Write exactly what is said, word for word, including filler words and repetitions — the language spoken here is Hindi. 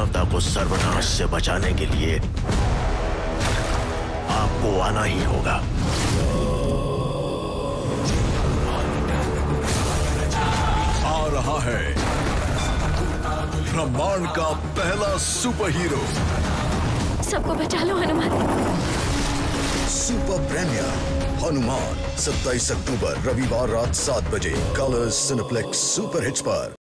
माता को सर्वनाश से बचाने के लिए आपको आना ही होगा। आ रहा है ब्रह्मांड का पहला सुपर हीरो। सबको बचा लो हनुमान। सुपर प्रीमियर हनुमान सत्ताईस अक्टूबर रविवार रात सात बजे कलर्स सिनेप्लेक्स सुपर हिट्स पर।